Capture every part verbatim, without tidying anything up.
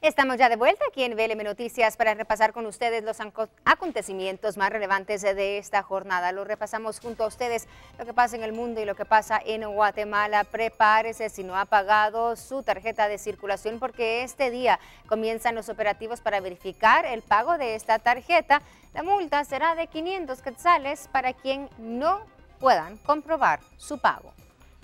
Estamos ya de vuelta aquí en V L M Noticias para repasar con ustedes los acontecimientos más relevantes de esta jornada. Lo repasamos junto a ustedes, lo que pasa en el mundo y lo que pasa en Guatemala. Prepárese si no ha pagado su tarjeta de circulación, porque este día comienzan los operativos para verificar el pago de esta tarjeta. La multa será de quinientos quetzales para quien no puedan comprobar su pago.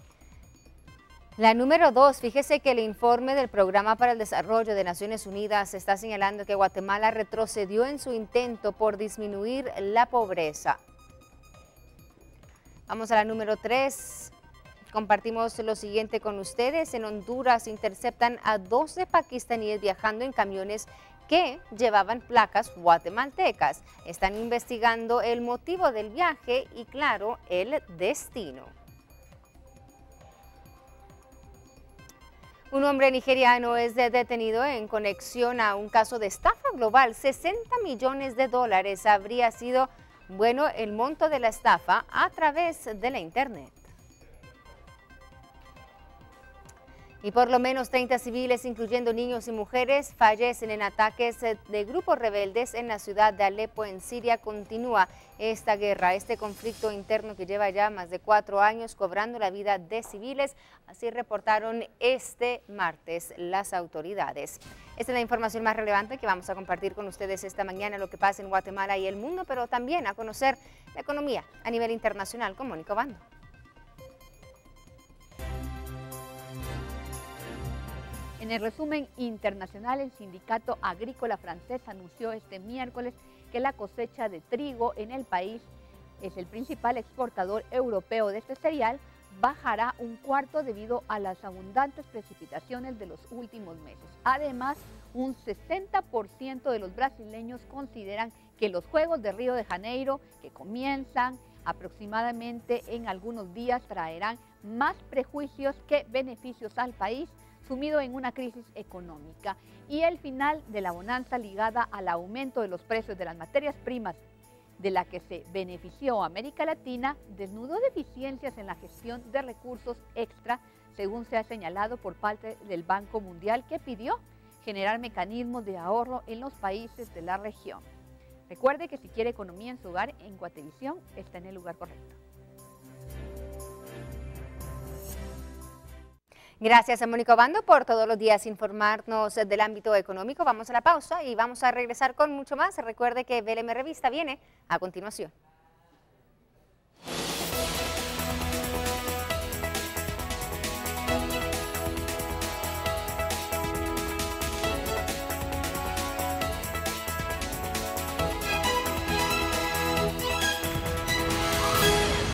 La número dos, fíjese que el informe del Programa para el Desarrollo de Naciones Unidas está señalando que Guatemala retrocedió en su intento por disminuir la pobreza. Vamos a la número tres. Compartimos lo siguiente con ustedes. En Honduras interceptan a doce pakistaníes viajando en camiones que llevaban placas guatemaltecas. Están investigando el motivo del viaje y, claro, el destino. Un hombre nigeriano es detenido en conexión a un caso de estafa global. sesenta millones de dólares habría sido, bueno, el monto de la estafa a través de la internet. Y por lo menos treinta civiles, incluyendo niños y mujeres, fallecen en ataques de grupos rebeldes en la ciudad de Alepo, en Siria. Continúa esta guerra, este conflicto interno que lleva ya más de cuatro años cobrando la vida de civiles. Así reportaron este martes las autoridades. Esta es la información más relevante que vamos a compartir con ustedes esta mañana, lo que pasa en Guatemala y el mundo, pero también a conocer la economía a nivel internacional con Mónica Obando. En el resumen internacional, el Sindicato Agrícola francés anunció este miércoles que la cosecha de trigo en el país, es el principal exportador europeo de este cereal, bajará un cuarto debido a las abundantes precipitaciones de los últimos meses. Además, un sesenta por ciento de los brasileños consideran que los Juegos de Río de Janeiro, que comienzan aproximadamente en algunos días, traerán más prejuicios que beneficios al país, sumido en una crisis económica, y el final de la bonanza ligada al aumento de los precios de las materias primas, de la que se benefició América Latina, desnudó deficiencias en la gestión de recursos extra, según se ha señalado por parte del Banco Mundial, que pidió generar mecanismos de ahorro en los países de la región. Recuerde que si quiere economía en su hogar, en Guatevisión está en el lugar correcto. Gracias a Mónica Obando por todos los días informarnos del ámbito económico. Vamos a la pausa y vamos a regresar con mucho más. Recuerde que V L M Revista viene a continuación.